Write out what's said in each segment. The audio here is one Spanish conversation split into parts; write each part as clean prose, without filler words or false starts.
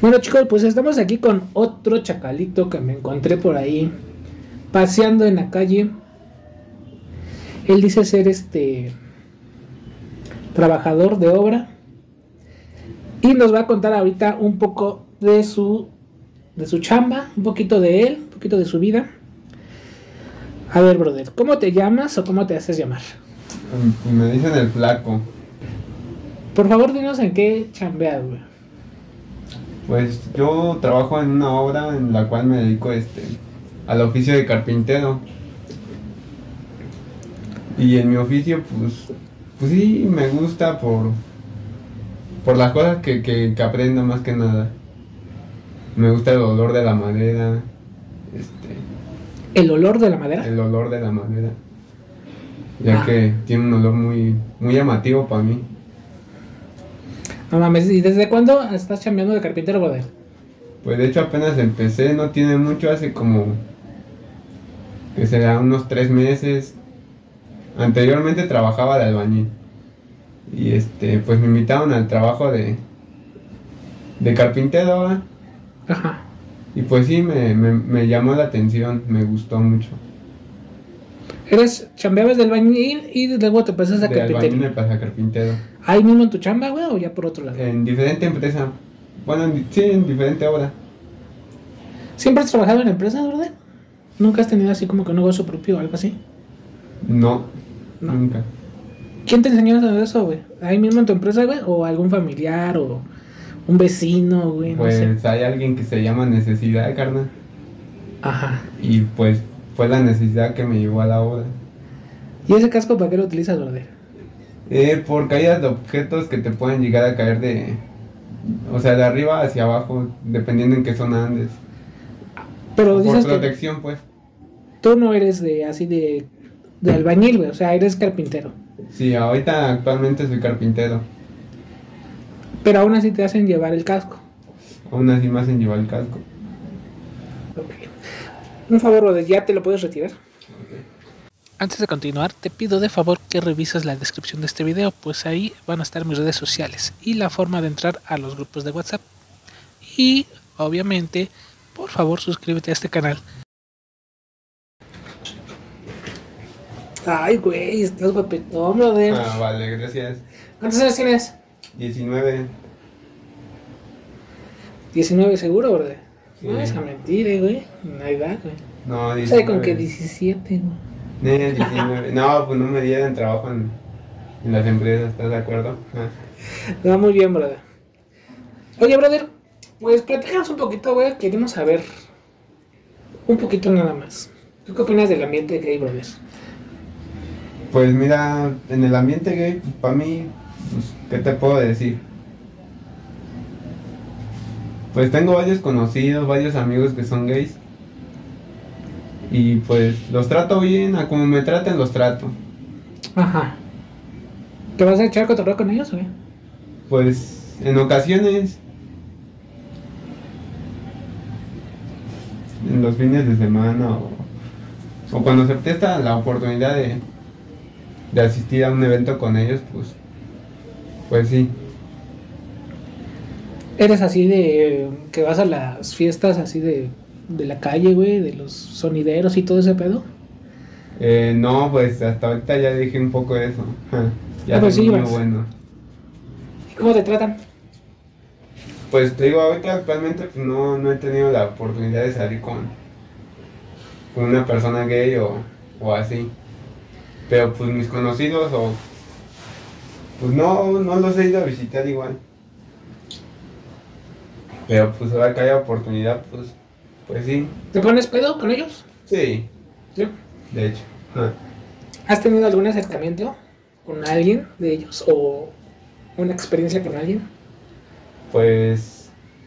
Bueno, chicos, pues estamos aquí con otro chacalito que me encontré por ahí paseando en la calle. Él dice ser trabajador de obra y nos va a contar ahorita un poco de su chamba, un poquito de él, un poquito de su vida. A ver, brother, ¿cómo te llamas o cómo te haces llamar? Me dicen el flaco. Por favor, dinos en qué chambeas, güey. Pues yo trabajo en una obra en la cual me dedico al oficio de carpintero. Y en mi oficio pues sí me gusta por las cosas que aprendo más que nada. Me gusta el olor de la madera, ¿El olor de la madera? el olor de la madera, ya Ah. que tiene un olor muy, muy llamativo para mí. No mames, ¿y desde cuándo estás chambeando de carpintero, brother? Pues de hecho apenas empecé, no tiene mucho, hace como que será unos 3 meses. Anteriormente trabajaba de albañil y pues me invitaron al trabajo de carpintero, ¿va? Ajá. Y pues sí, me llamó la atención, me gustó mucho. Chambeabas del albañil y luego te pasas a De albañil me carpintero. pasé a carpintero. ¿Ahí mismo en tu chamba, güey, o ya por otro lado? En diferente empresa. Bueno, sí, en diferente obra. ¿Siempre has trabajado en empresas, verdad? ¿Nunca has tenido así como que un negocio propio o algo así? No, No. nunca. ¿Quién te enseñó a hacer eso, güey? ¿Ahí mismo en tu empresa, güey? ¿O algún familiar o un vecino, güey? No sé. Pues hay alguien que se llama necesidad, carnal. Ajá. Y pues fue la necesidad que me llevó a la obra. ¿Y ese casco para qué lo utilizas, brother? Por caídas de objetos que te pueden llegar a caer o sea, de arriba hacia abajo, dependiendo en qué zona andes. Pero Por dices que protección, pues. tú no eres de albañil, güey. O sea, eres carpintero. Sí, ahorita actualmente soy carpintero. Pero aún así te hacen llevar el casco. Aún así me hacen llevar el casco. Ok. Un favor, brother, ¿ya te lo puedes retirar? Antes de continuar, te pido de favor que revises la descripción de este video, pues ahí van a estar mis redes sociales y la forma de entrar a los grupos de WhatsApp. Y, obviamente, por favor suscríbete a este canal. Ay, güey, estás guapetón, brother. Ah, vale, gracias. ¿Cuántos años tienes? 19. 19 seguro, brother. Sí. No es a mentir, güey. No hay edad, güey. No, O 19. sea, con que 17, güey. 19. No, pues no me dieron trabajo en las empresas, ¿estás de acuerdo? Ah. No, muy bien, brother. Oye, brother, pues platícanos un poquito, güey. Queremos saber un poquito nada más. ¿Tú qué opinas del ambiente gay, brother? Pues mira, en el ambiente gay, para mí, pues, ¿qué te puedo decir? Pues tengo varios conocidos, varios amigos que son gays. Y pues los trato bien, a como me traten los trato. Ajá. ¿Te vas a echar cotorreo con ellos, güey? Pues en ocasiones, en los fines de semana o cuando se presta la oportunidad de asistir a un evento con ellos, pues sí. ¿Eres así de que vas a las fiestas así de la calle, güey? De los sonideros y todo ese pedo. No, pues hasta ahorita ya dije un poco de eso. Ya pues soy sí, muy vas. bueno. ¿Y cómo te tratan? Pues te digo, ahorita actualmente pues no he tenido la oportunidad de salir con una persona gay o así. Pero pues mis conocidos pues no los he ido a visitar igual. Pero pues ahora que haya oportunidad, pues sí. ¿Te pones pedo con ellos? Sí, Sí. de hecho. Ah. ¿Has tenido algún acercamiento con alguien de ellos o una experiencia con alguien? Pues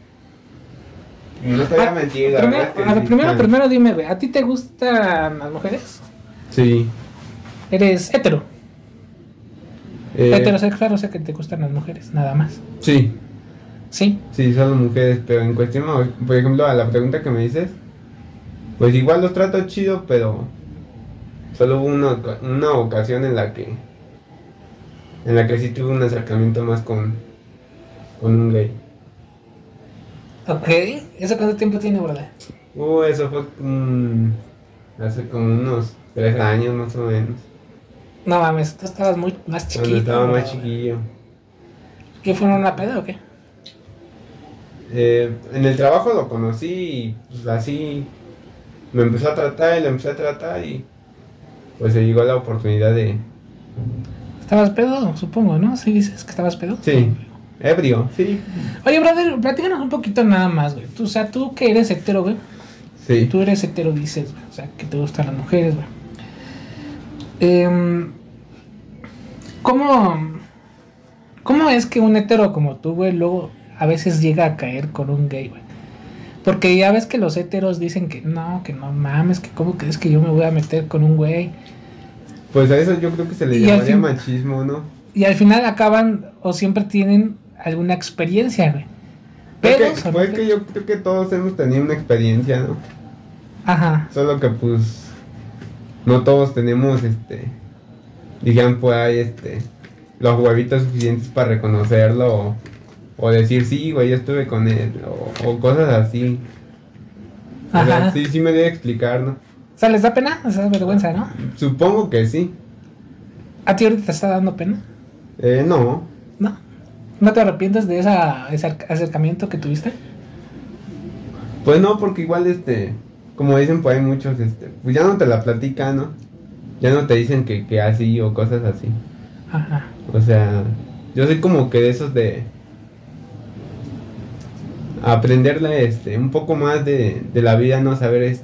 no te voy a mentir, la verdad es que sí. Primero dime, güey, ¿a ti te gustan las mujeres? Sí. ¿Eres hetero? Eh, Heterosexual, o sea que te gustan las mujeres, nada más. Sí, Sí. sí, son mujeres, pero en cuestión, por ejemplo, a la pregunta que me dices, pues igual los trato chido, pero solo hubo una ocasión en la que en la que sí tuve un acercamiento más con un gay. Ok. ¿Eso cuánto tiempo tiene, verdad? Eso fue hace como unos 3 años más o menos. No mames, tú estabas muy más chiquito. Cuando estaba más ¿verdad? chiquillo. ¿Qué fueron una peda o qué? En el trabajo lo conocí y pues así me empezó a tratar y lo empecé a tratar y pues se llegó la oportunidad de... Estabas pedo, supongo, ¿no? ¿Sí dices que estabas pedo? Sí, ebrio, sí. Oye, brother, platícanos un poquito nada más, güey. Tú, o sea, tú que eres hetero, güey. Sí. Tú eres hetero, dices, güey. O sea, que te gustan las mujeres, güey. Eh, ¿Cómo es que un hetero como tú, güey, luego a veces llega a caer con un gay, güey? Porque ya ves que los heteros dicen que no mames, que cómo crees que yo me voy a meter con un güey. Pues a eso yo creo que se le Y al llamaría fin- machismo, ¿no? Y al final acaban o siempre tienen alguna experiencia, güey. Pero Fue que yo creo que todos hemos tenido una experiencia, ¿no? Ajá. Solo que pues no todos tenemos digan pues hay los huevitos suficientes para reconocerlo o decir sí, güey, yo estuve con él o cosas así. O sea, Ajá. sí me debe explicar, ¿no? O sea, les da pena, les da vergüenza, ¿no? Supongo que sí. ¿A ti ahorita te está dando pena? No. ¿No? ¿No te arrepientes de ese acercamiento que tuviste? Pues no, porque igual como dicen pues hay muchos, pues ya no te la platican, ¿no? Ya no te dicen que así o cosas así. Ajá. O sea, yo soy como que de esos de aprenderle un poco más de la vida, no saber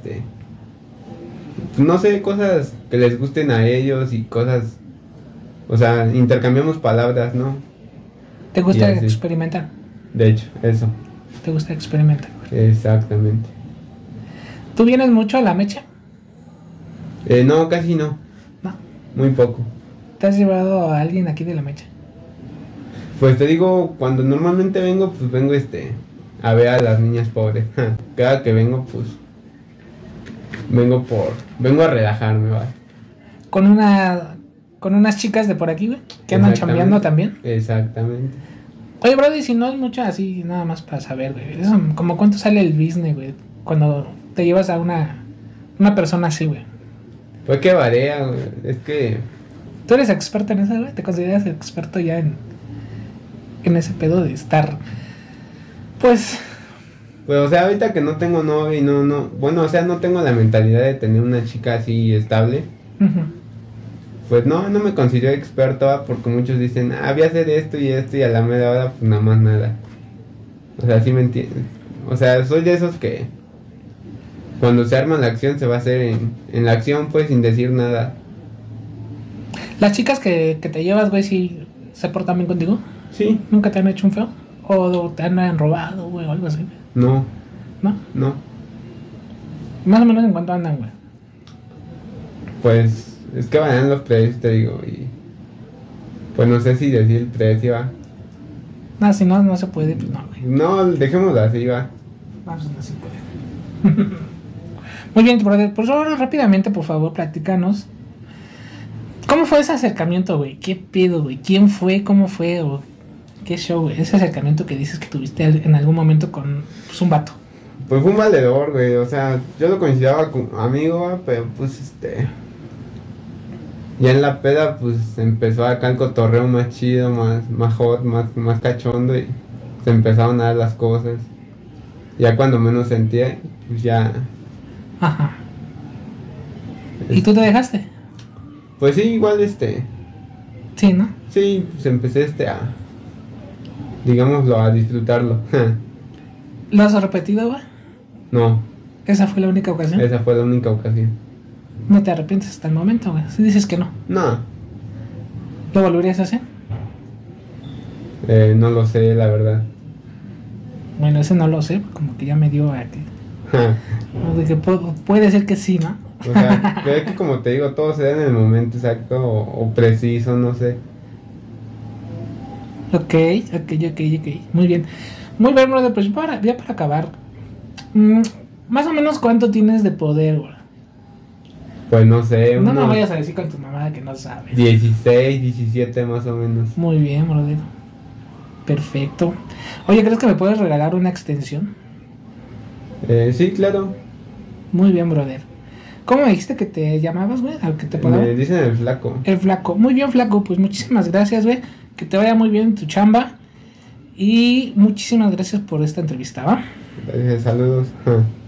no sé, cosas que les gusten a ellos y cosas, o sea, intercambiamos palabras, ¿no? ¿Te gusta Y así. experimentar? De hecho, eso, ¿Te gusta experimentar? exactamente. ¿Tú vienes mucho a la mecha? No, casi no, No. muy poco. ¿Te has llevado a alguien aquí de la mecha? Pues te digo, cuando normalmente vengo, pues vengo a ver a las niñas pobres. Cada que vengo, pues vengo a relajarme, ¿vale? Con unas chicas de por aquí, güey, que andan chambeando también. Exactamente. Oye, brother, si no es mucho así, nada más para saber, güey. Eso, como cuánto sale el business, güey, cuando te llevas a una persona así, güey. Pues que varía, güey. Es que, ¿Tú eres experto en eso, güey? ¿Te consideras experto ya en ese pedo de estar, pues... pues, o sea, ahorita que no tengo novia y no, bueno, o sea, no tengo la mentalidad de tener una chica así estable, pues no me considero experto, ¿va? Porque muchos dicen, voy a hacer esto y a la mera hora, pues nada más nada. O sea, ¿sí me entiendes? O sea, soy de esos que cuando se arma la acción se va a hacer en la acción, pues, sin decir nada. Las chicas que te llevas, güey, ¿sí se portan bien contigo? Sí, ¿Nunca te han hecho un feo? ¿O te han robado, güey, o algo así? no, ¿No? Más o menos en cuánto andan, güey. pues, es que varían los precios, te digo, y pues no sé si decir el precio, ¿va? No, si no se puede, pues no, güey. No, dejémoslo así, va. Vamos, no se puede. Muy bien, brother. Pues ahora rápidamente, por favor, platícanos. ¿Cómo fue ese acercamiento, güey? ¿Qué pedo, güey? ¿Quién fue? ¿Cómo fue? ¿O qué show, güey? Ese acercamiento que dices que tuviste en algún momento con pues, un vato. Pues fue un valedor, güey, o sea, yo lo consideraba como amigo, ¿va? Pero pues ya en la peda pues empezó acá el cotorreo más chido, más hot, más cachondo y se empezaron a dar las cosas. Ya cuando menos sentía, pues ya... Ajá. ¿Y tú te dejaste? Pues sí, igual Sí, ¿no? sí, pues empecé digámoslo, a disfrutarlo. ¿Lo has repetido, güey? No, ¿Esa fue la única ocasión? esa fue la única ocasión. No te arrepientes hasta el momento, güey. Si dices que no. No, ¿Lo volverías a hacer? no lo sé, la verdad. Bueno, ese no lo sé, como que ya me dio a que... De que puede ser que sí, ¿no? O sea, pero es que como te digo, todo se da en el momento exacto o preciso, no sé. Ok. Muy bien. Muy bien, brother. Pues ya para acabar. Más o menos cuánto tienes de poder, güey. Pues no sé, No me unos vayas a decir con tu mamá que no sabes. 16, 17 más o menos. Muy bien, brother. Perfecto. Oye, ¿crees que me puedes regalar una extensión? Sí, claro. Muy bien, brother. ¿Cómo me dijiste que te llamabas, güey? ¿A que te podaba? Me dicen el flaco. El flaco. Muy bien, flaco. Pues muchísimas gracias, güey. Que te vaya muy bien en tu chamba. Y muchísimas gracias por esta entrevista, ¿va? Gracias, saludos.